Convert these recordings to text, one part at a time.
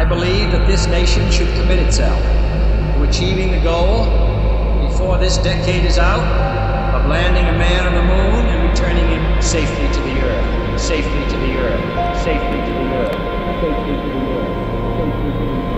believe that this nation should commit itself to achieving the goal, before this decade is out, of landing a man on the moon and returning him safely to the Earth. Safely to the Earth. Safely to the Earth. Safely to the Earth. Safely to the Earth.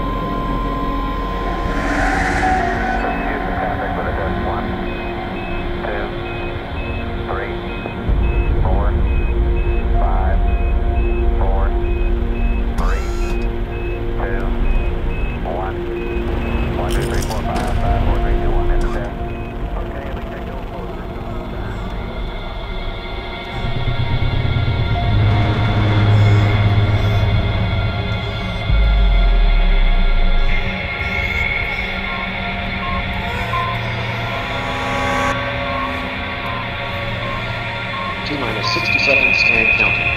T-minus 60 seconds and counting.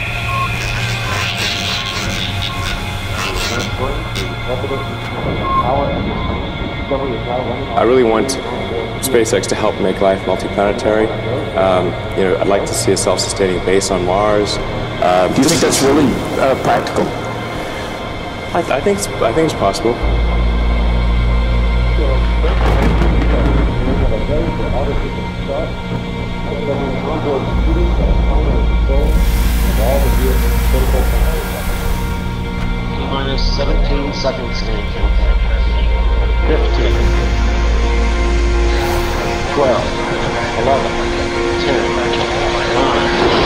I really want SpaceX to help make life multiplanetary. I'd like to see a self-sustaining base on Mars. Do you think that's really practical? I think it's possible. T-minus 17 seconds and counting. 15, 12, 11, 10, 9,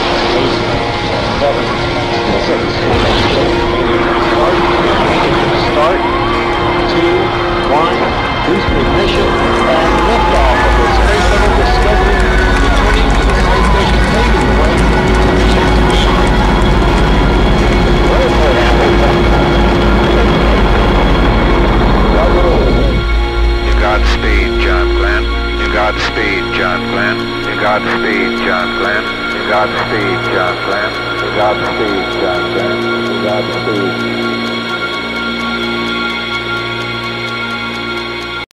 8, 7, 6, start, 2, 1, boost ignition, and liftoff of the Space Shuttle Discovery, returning to the space station, paving the way for return to the sun. Godspeed, John Glenn. Godspeed, John Glenn. Godspeed, John Glenn. Godspeed, John Glenn. Godspeed, John Glenn. Godspeed.